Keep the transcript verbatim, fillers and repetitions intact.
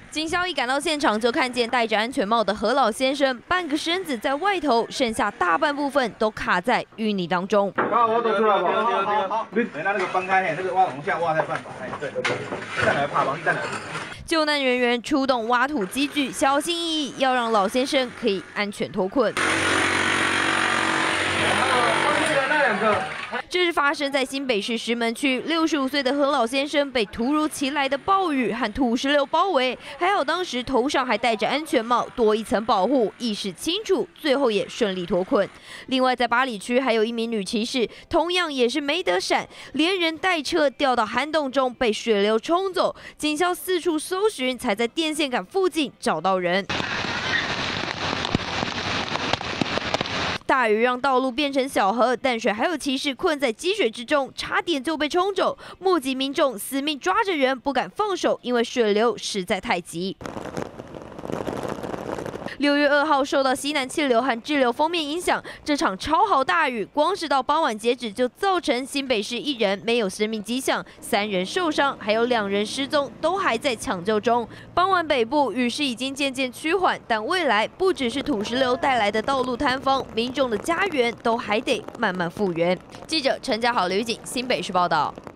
警消一赶到现场，就看见戴着安全帽的何老先生，半个身子在外头，剩下大半部分都卡在淤泥当中。 好，我都出来吧。好好好，你等下那个翻开，那个挖往下挖才办法。哎，对对对，站来爬房，站来。 救难人员出动挖土机具，小心翼翼，要让老先生可以安全脱困。 这是发生在新北市石门区，六十五岁的何老先生被突如其来的暴雨和土石流包围，还好当时头上还戴着安全帽，多一层保护，意识清楚，最后也顺利脱困。另外，在八里区还有一名女骑士，同样也是没得闪，连人带车掉到涵洞中，被水流冲走。警消四处搜寻，才在电线杆附近找到人。 大雨让道路变成小河，淡水还有骑士困在积水之中，差点就被冲走。目击民众死命抓着人，不敢放手，因为水流实在太急。 六月二号，受到西南气流和滞留锋面影响，这场超豪大雨，光是到傍晚截止就造成新北市一人没有生命迹象，三人受伤，还有两人失踪，都还在抢救中。傍晚北部雨势已经渐渐趋缓，但未来不只是土石流带来的道路坍方，民众的家园都还得慢慢复原。记者陈家豪、刘景，新北市报道。